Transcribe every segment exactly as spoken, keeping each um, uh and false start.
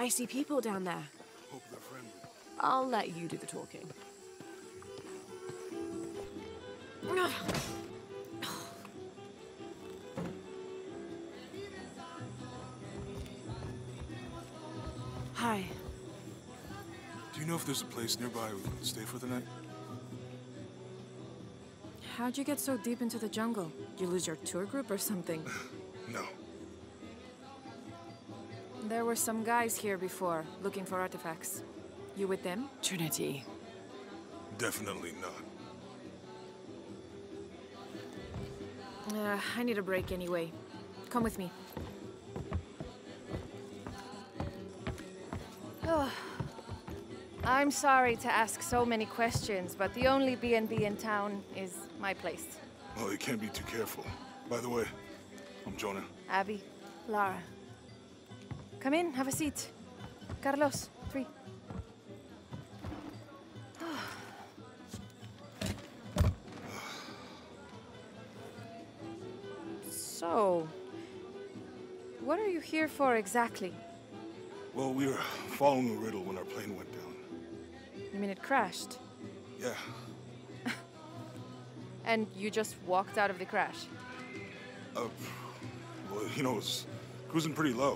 I see people down there. Hope they're friendly. I'll let you do the talking. Hi. Do you know if there's a place nearby we can stay for the night? How'd you get so deep into the jungle? You lose your tour group or something? No. There were some guys here before, looking for artifacts. You with them? Trinity. Definitely not. Uh, I need a break anyway. Come with me. Oh. I'm sorry to ask so many questions, but the only B and B in town is my place. Well, you can't be too careful. By the way, I'm Jonah. Abby. Lara. Come in, have a seat. Carlos, three. So, what are you here for exactly? Well, we were following a riddle when our plane went down. You mean it crashed? Yeah. And you just walked out of the crash? Uh, well, you know, it was cruising pretty low.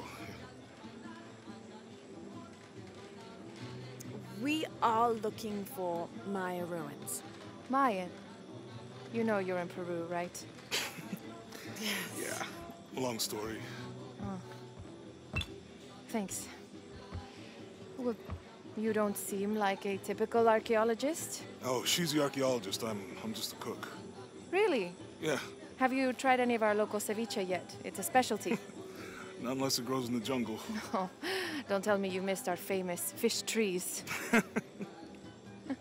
We are looking for Maya ruins. Maya? You know you're in Peru, right? Yeah. Long story. Oh. Thanks. Well, you don't seem like a typical archaeologist. Oh, she's the archaeologist. I'm, I'm just a cook. Really? Yeah. Have you tried any of our local ceviche yet? It's a specialty. Not unless it grows in the jungle. Oh, don't tell me you missed our famous fish trees. Yeah.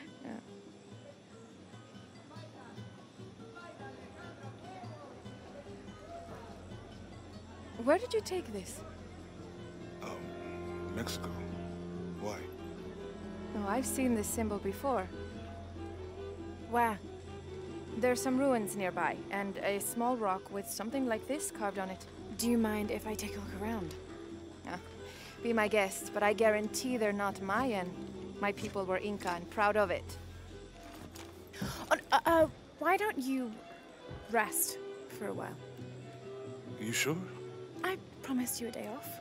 Where did you take this? Um, Mexico. Why? Oh, I've seen this symbol before. Where? There's some ruins nearby, and a small rock with something like this carved on it. Do you mind if I take a look around? Ah, be my guest, but I guarantee they're not Mayan. My people were Inca and proud of it. Uh, uh, uh, why don't you rest for a while? Are you sure? I promised you a day off.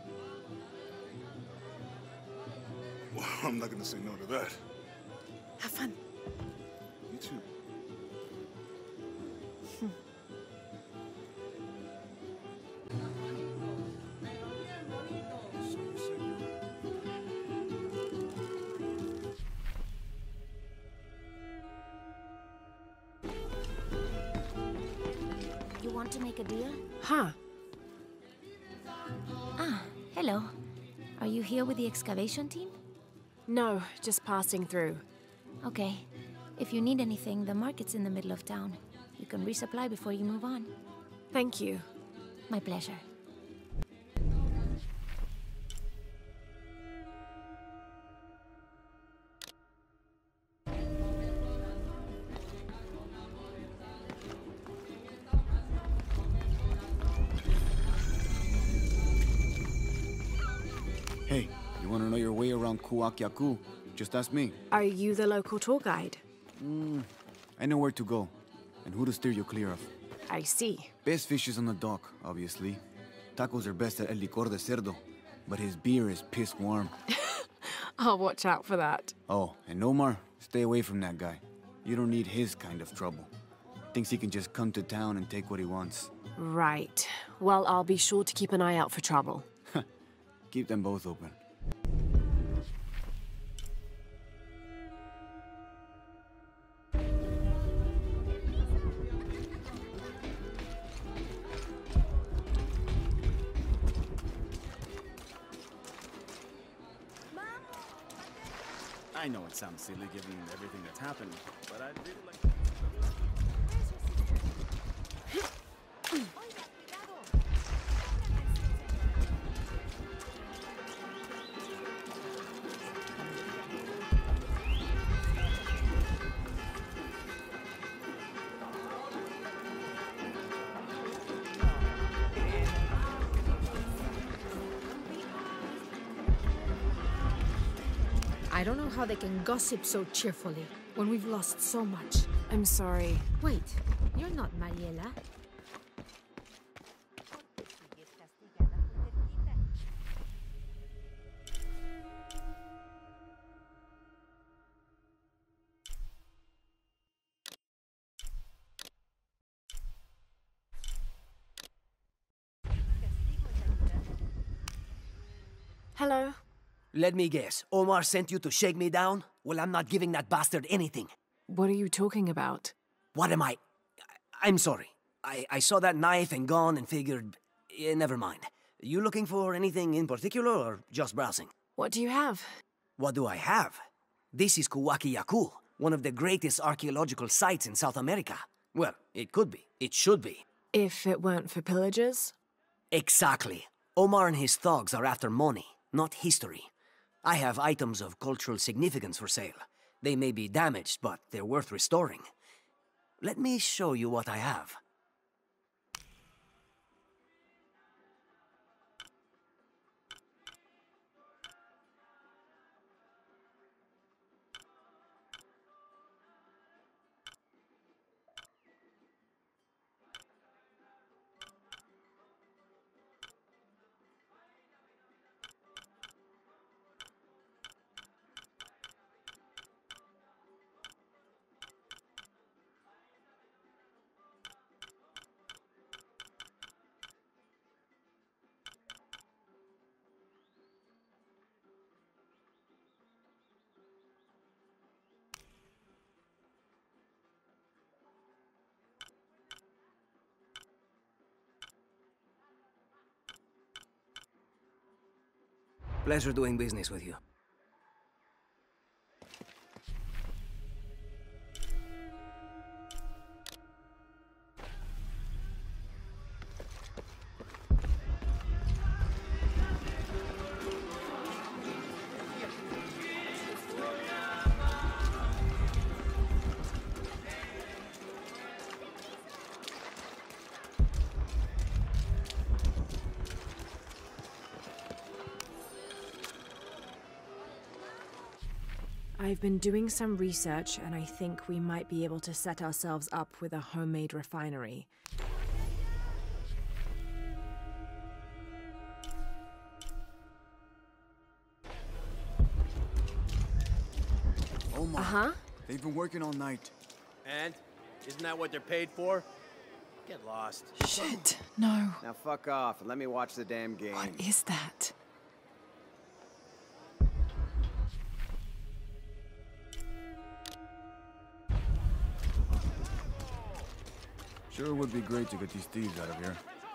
Well, I'm not gonna say no to that. Have fun. You too. You want to make a deal? Huh. Ah, hello. Are you here with the excavation team? No, just passing through. Okay. If you need anything, the market's in the middle of town. You can resupply before you move on. Thank you. My pleasure. Hey, you want to know your way around Kuakyaku? Just ask me. Are you the local tour guide? Mm, I know where to go, and who to steer you clear of. I see. Best fish is on the dock, obviously. Tacos are best at El Licor de Cerdo, but his beer is piss warm. I'll watch out for that. Oh, and Omar, stay away from that guy. You don't need his kind of trouble. Thinks he can just come to town and take what he wants. Right. Well, I'll be sure to keep an eye out for trouble. Keep them both open. I know it sounds silly given everything that's happened, but I'd really like to... I don't know how they can gossip so cheerfully when we've lost so much. I'm sorry. Wait, you're not Mariela. Hello? Let me guess. Omar sent you to shake me down? Well, I'm not giving that bastard anything. What are you talking about? What am I? I- I'm sorry. I, I saw that knife and gun and figured... eh, never mind. You looking for anything in particular or just browsing? What do you have? What do I have? This is Kuwaki Yaku, one of the greatest archaeological sites in South America. Well, it could be. It should be. If it weren't for pillagers? Exactly. Omar and his thugs are after money, not history. I have items of cultural significance for sale. They may be damaged, but they're worth restoring. Let me show you what I have. Pleasure doing business with you. I've been doing some research, and I think we might be able to set ourselves up with a homemade refinery. Omar, Uh-huh. they've been working all night. And? Isn't that what they're paid for? Get lost. Shit, no. Now fuck off and let me watch the damn game. What is that? Sure would be great to get these thieves out of here.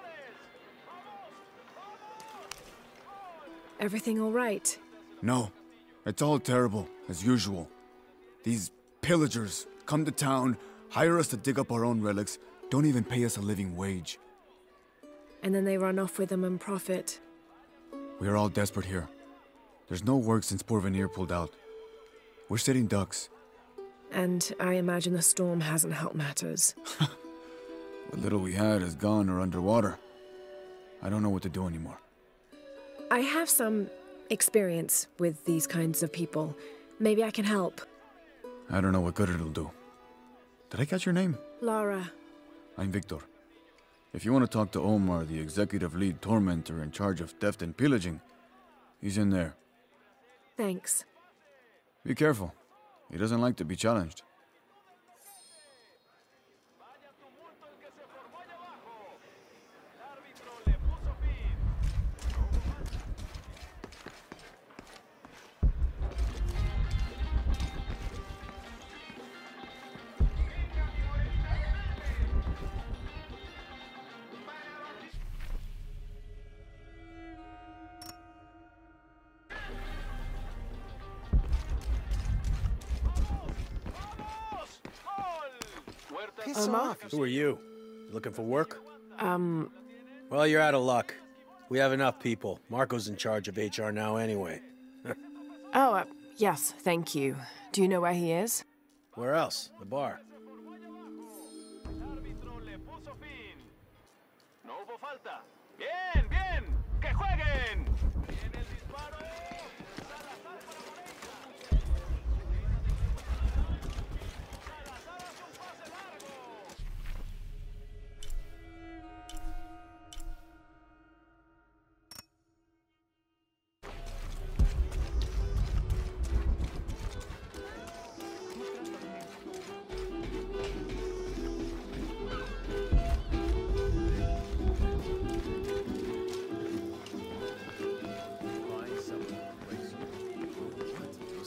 Everything all right? No, it's all terrible, as usual. These pillagers come to town, hire us to dig up our own relics, don't even pay us a living wage. And then they run off with them and profit. We are all desperate here. There's no work since Porvenir pulled out. We're sitting ducks. And I imagine the storm hasn't helped matters. What little we had is gone or underwater. I don't know what to do anymore. I have some experience with these kinds of people. Maybe I can help. I don't know what good it'll do. Did I catch your name? Laura. I'm Victor. If you want to talk to Omar, the executive lead tormentor in charge of theft and pillaging, he's in there. Thanks. Be careful. He doesn't like to be challenged. Omar? Who are you? You looking for work? Um, Well, you're out of luck. We have enough people. Marco's in charge of H R now anyway. oh, uh, yes, thank you. Do you know where he is? Where else? The bar.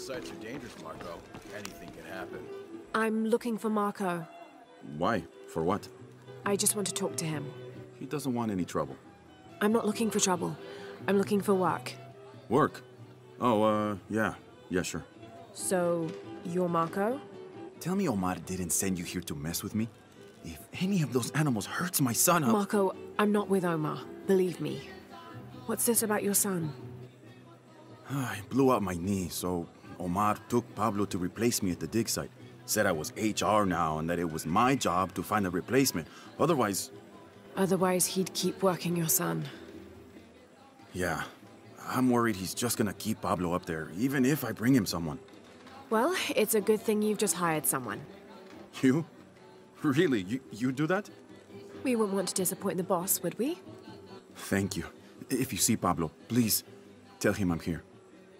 sites are dangerous, Marco. Anything can happen. I'm looking for Marco. Why? For what? I just want to talk to him. He doesn't want any trouble. I'm not looking for trouble. I'm looking for work. Work? Oh, uh, yeah. Yeah, sure. So, you're Marco? Tell me Omar didn't send you here to mess with me? If any of those animals hurts my son, I'll... Marco, I'm not with Omar. Believe me. What's this about your son? I blew out my knee, so Omar took Pablo to replace me at the dig site. Said I was H R now and that it was my job to find a replacement. Otherwise... Otherwise, he'd keep working your son. Yeah. I'm worried he's just gonna keep Pablo up there, even if I bring him someone. Well, it's a good thing you've just hired someone. You? Really? You, you do that? We wouldn't want to disappoint the boss, would we? Thank you. If you see Pablo, please tell him I'm here.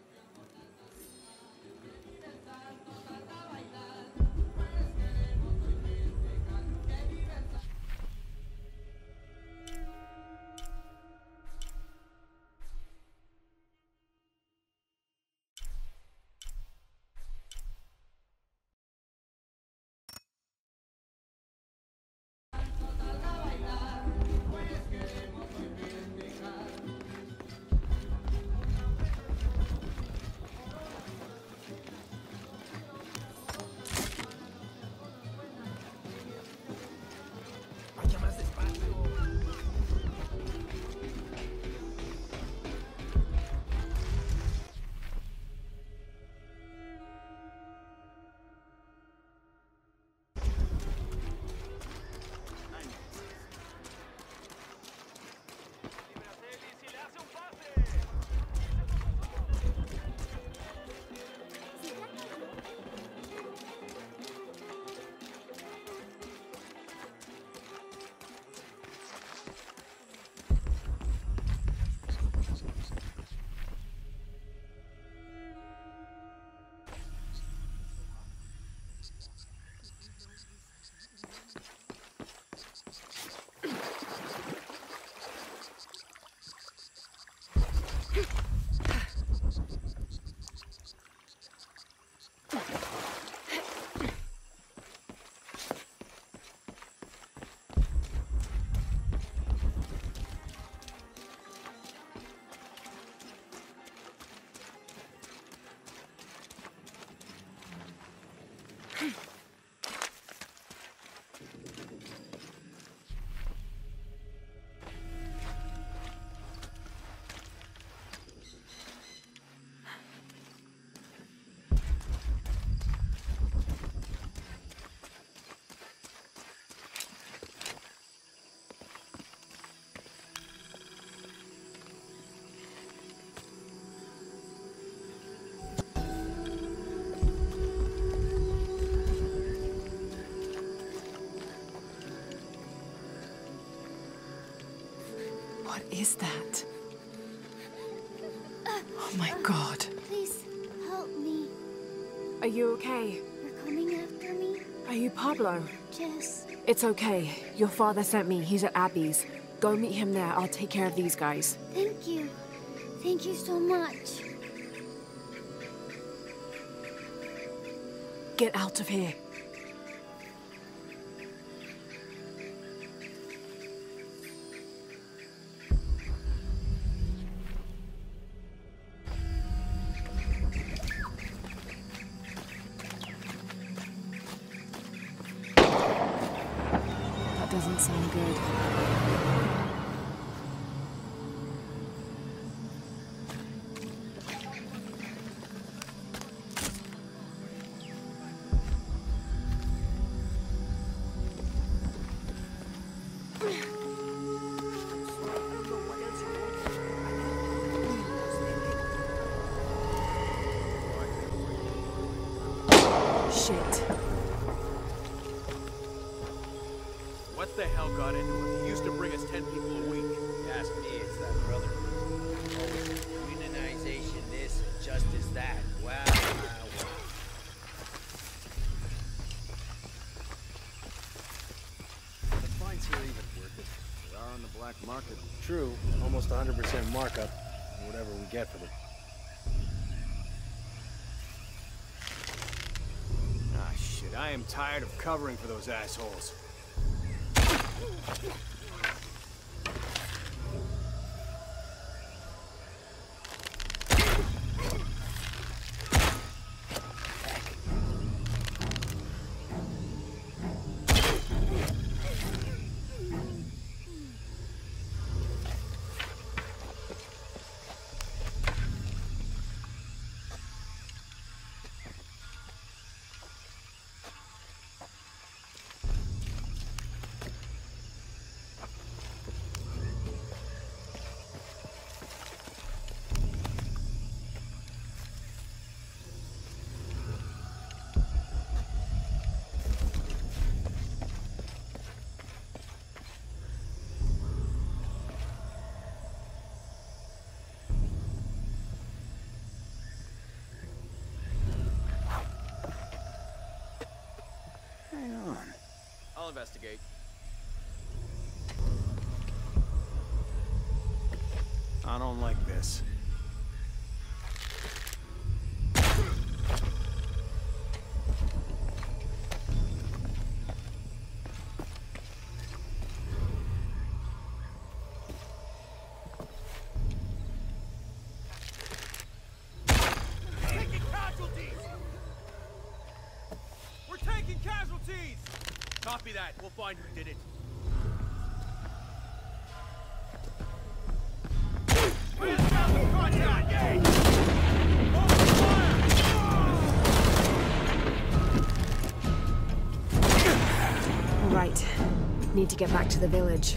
What is that? Oh my god. Please, help me. Are you okay? You're coming after me? Are you Pablo? Yes. It's okay. Your father sent me. He's at Abby's. Go meet him there. I'll take care of these guys. Thank you. Thank you so much. Get out of here. That doesn't sound good. Shit. What the hell got into him? He used to bring us ten people a week. You ask me, it's that brother. Always unionization this and justice that. Wow, wow, wow. The fines here even worth it. They are on the black market. True, almost one hundred percent markup, whatever we get for them. it. I am tired of covering for those assholes. I'll investigate. I don't like this. Taking casualties! We're taking casualties! Copy that. We'll find who did it. All right. Need to get back to the village.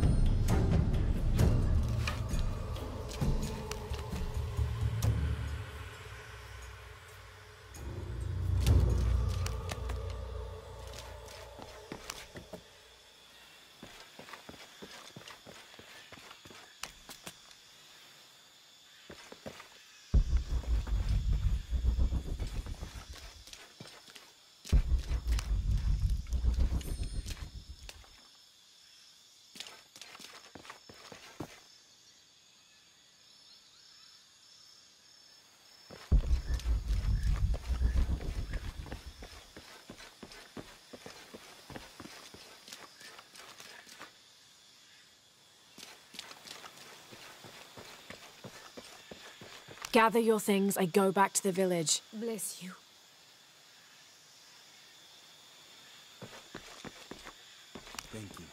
Gather your things, I go back to the village. Bless you. Thank you.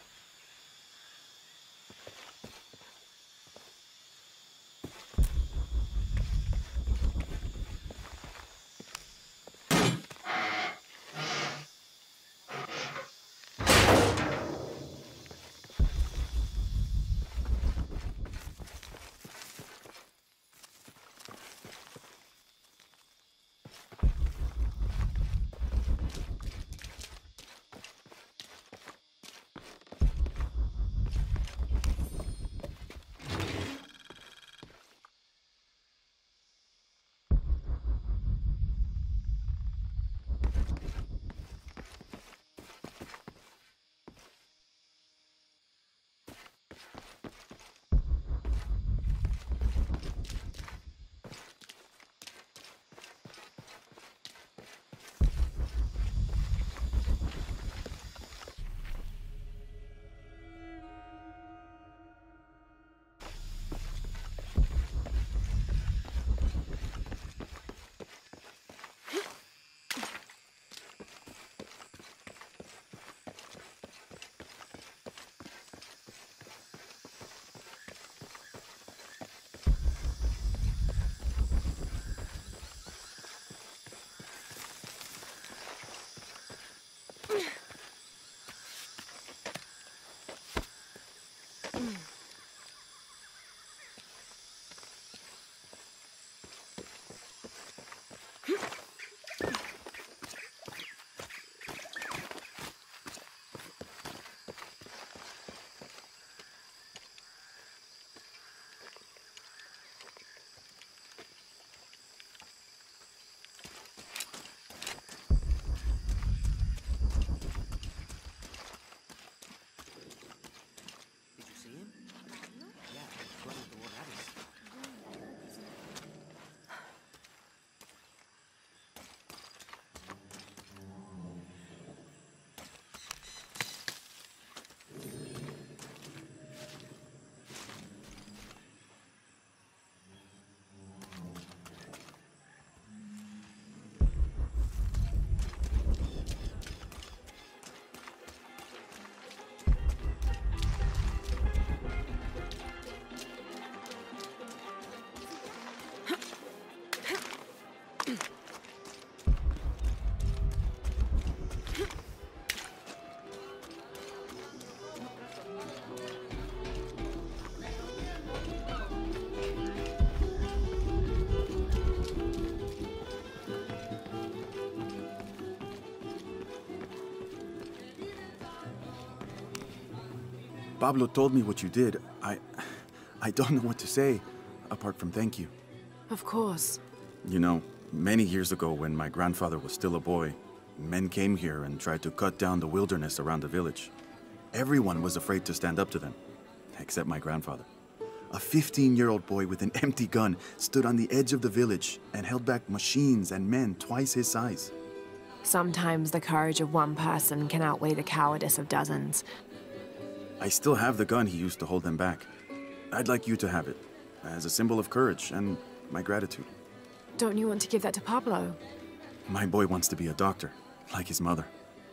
Pablo told me what you did. I... I don't know what to say, apart from thank you. Of course. You know, many years ago when my grandfather was still a boy, men came here and tried to cut down the wilderness around the village. Everyone was afraid to stand up to them, except my grandfather. A fifteen-year-old boy with an empty gun stood on the edge of the village and held back machines and men twice his size. Sometimes the courage of one person can outweigh the cowardice of dozens. I still have the gun he used to hold them back. I'd like you to have it, as a symbol of courage and my gratitude. Don't you want to give that to Pablo? My boy wants to be a doctor, like his mother.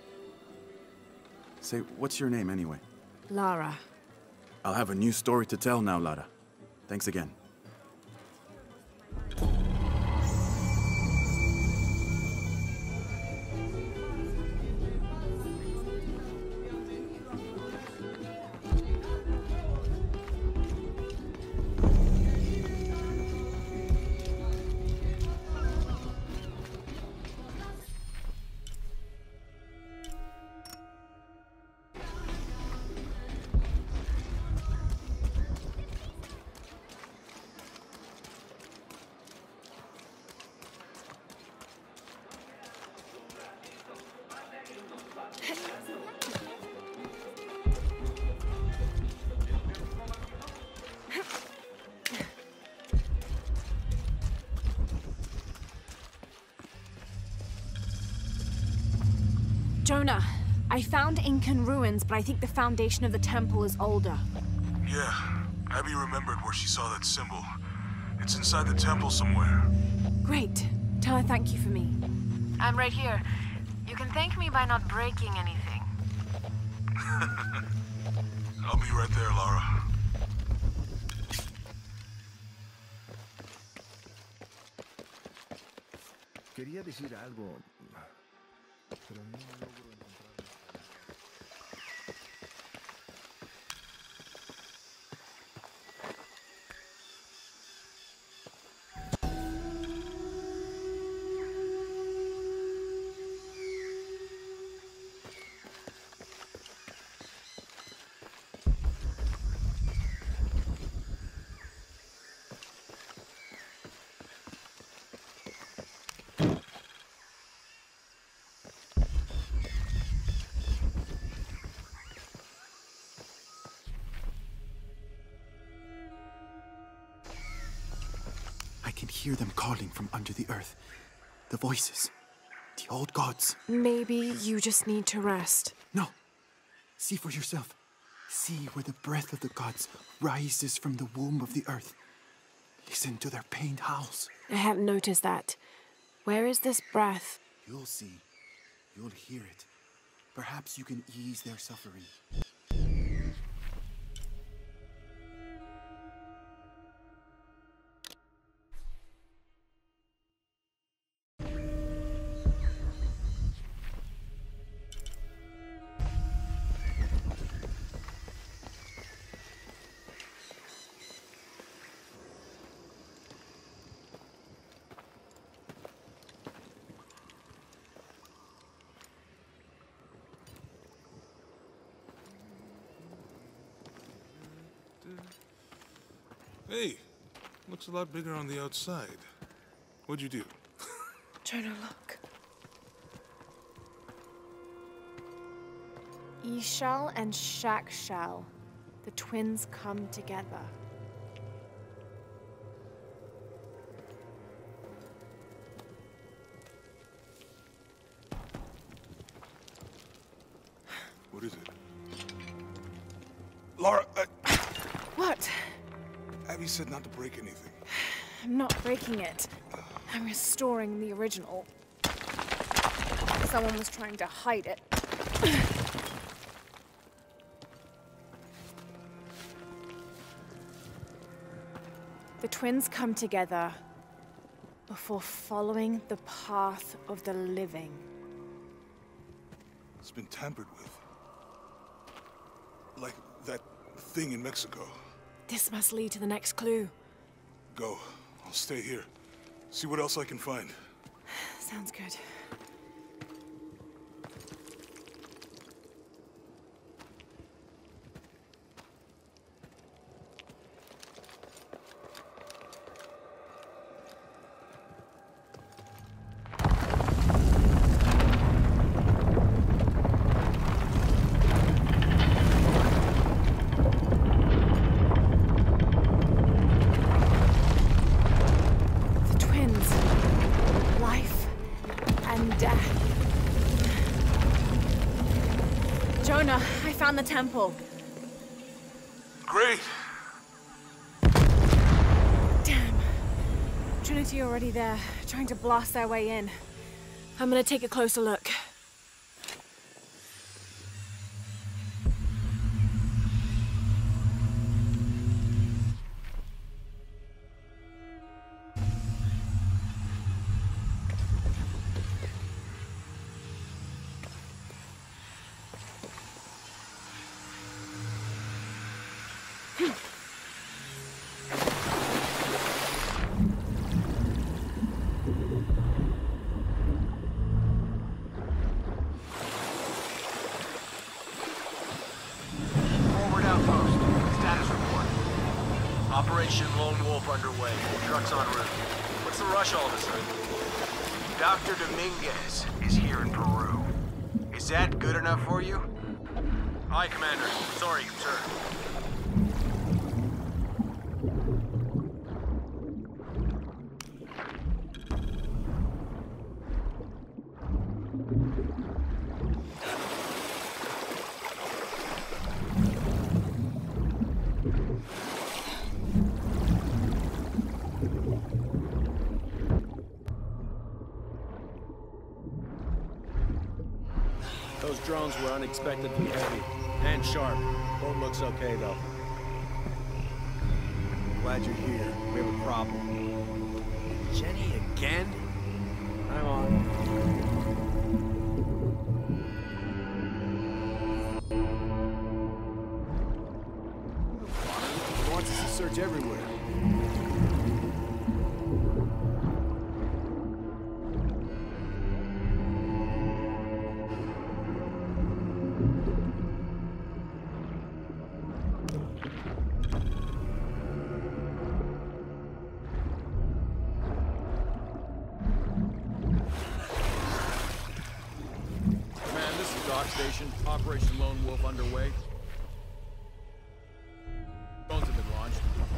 Say, what's your name anyway? Lara. I'll have a new story to tell now, Lara. Thanks again. Jonah, I found Incan ruins, but I think the foundation of the temple is older. Yeah, Abby remembered where she saw that symbol. It's inside the temple somewhere. Great. Tell her thank you for me. I'm right here. You can thank me by not breaking anything. I'll be right there, Lara. Quería decir algo, pero no logro encontrar. I can hear them calling from under the earth. The voices. The old gods. Maybe you just need to rest. No. See for yourself. See where the breath of the gods rises from the womb of the earth. Listen to their pained howls. I hadn't noticed that. Where is this breath? You'll see. You'll hear it. Perhaps you can ease their suffering. Hey, looks a lot bigger on the outside. What'd you do? Jonah, look. Ishal and Shakshal, the twins come together. What is it? Lara, I... What? Abby said not to break anything. I'm not breaking it. I'm restoring the original. Someone was trying to hide it. The twins come together before following the path of the living. It's been tampered with. Like that thing in Mexico. This must lead to the next clue. Go. I'll stay here. See what else I can find. Sounds good. around the temple. Great. Damn. Trinity already there, trying to blast their way in. I'm gonna take a closer look. Forward outpost. Status report. Operation Lone Wolf underway. Trucks en route. What's the rush all of a sudden? Doctor Dominguez is here in Peru. Is that good enough for you? Aye, Commander. Sorry, sir. Those drones were unexpectedly heavy and sharp. Boat looks okay, though. Glad you're here. We have a problem. Jenny again? I'm on. He wants us to search everywhere. Station. Operation Lone Wolf underway. Drones have been launched.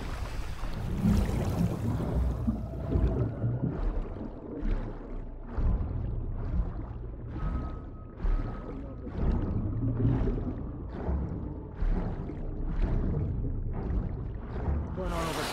Going on over.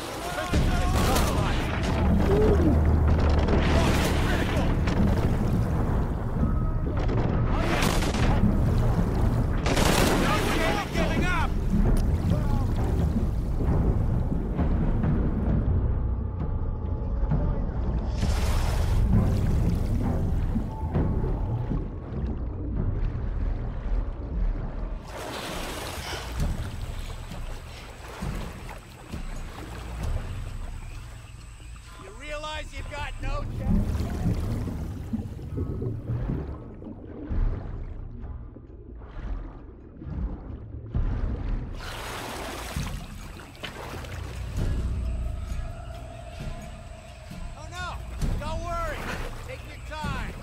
You've got no chance. Oh no! Don't worry. Take your time.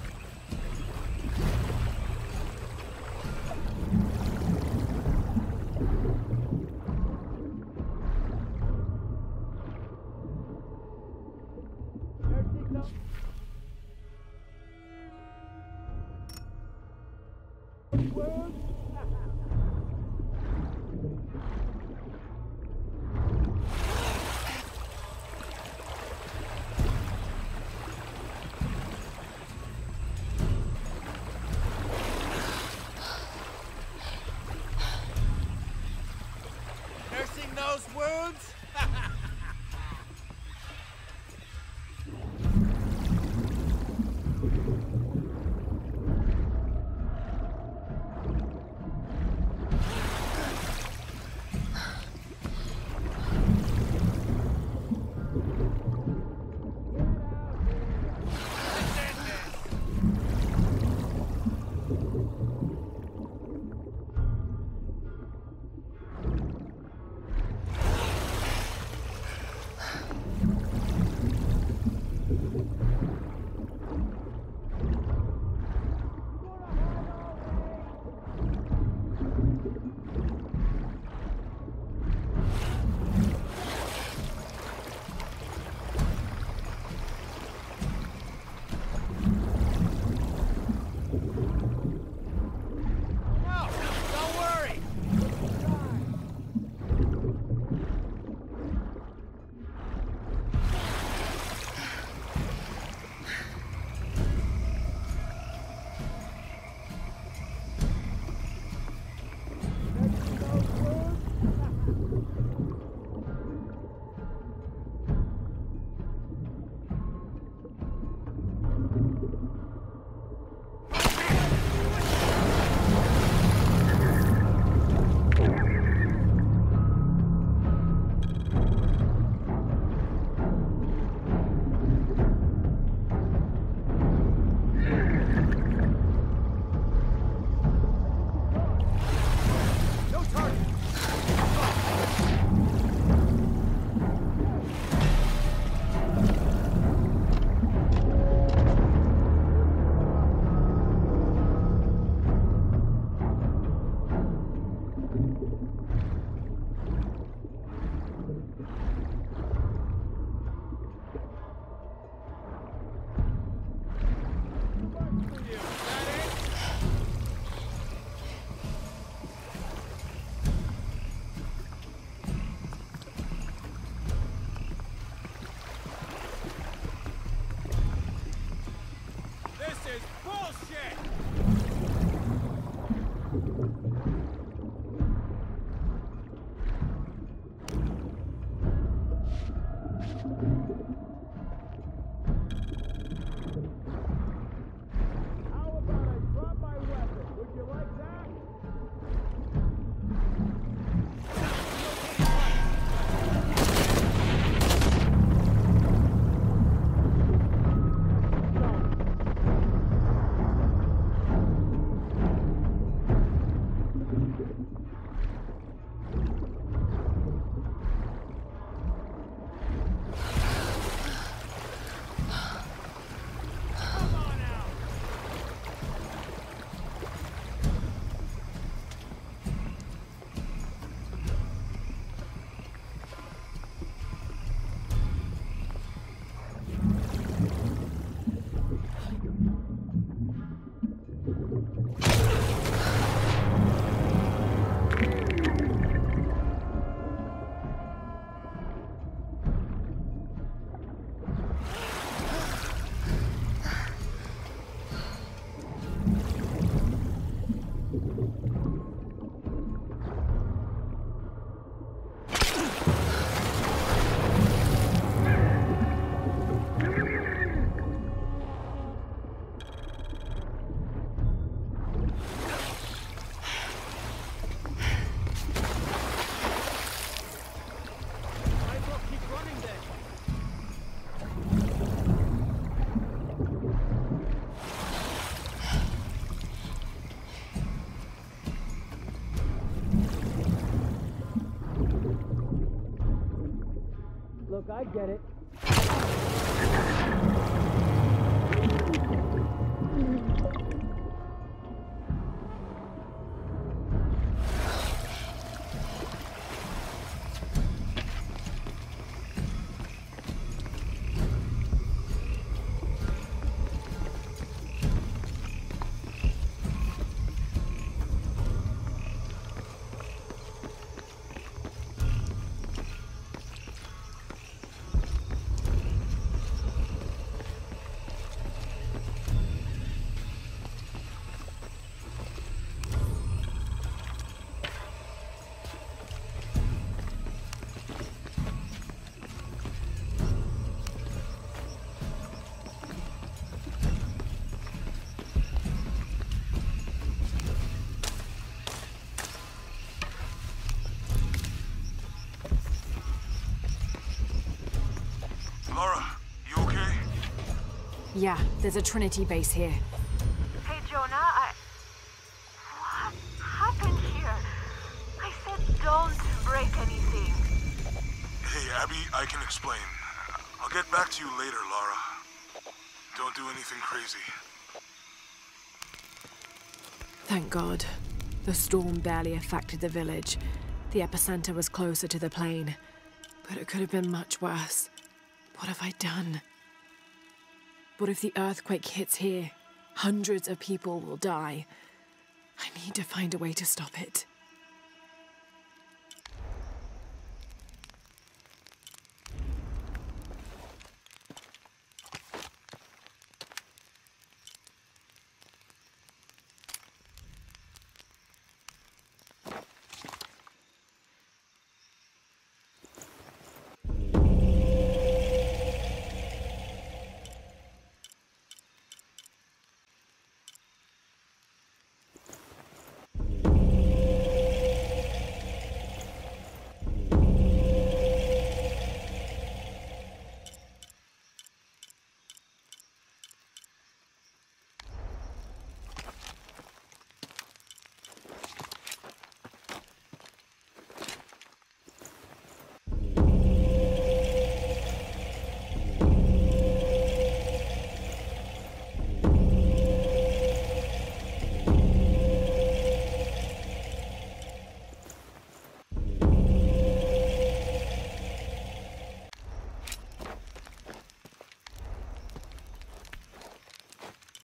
Nursing those wounds? Look, I get it. Lara, you okay? Yeah, there's a Trinity base here. Hey, Jonah, I... What happened here? I said don't break anything. Hey, Abby, I can explain. I'll get back to you later, Lara. Don't do anything crazy. Thank God. The storm barely affected the village. The epicenter was closer to the plain. But it could have been much worse. What have I done? What if the earthquake hits here? Hundreds of people will die. I need to find a way to stop it.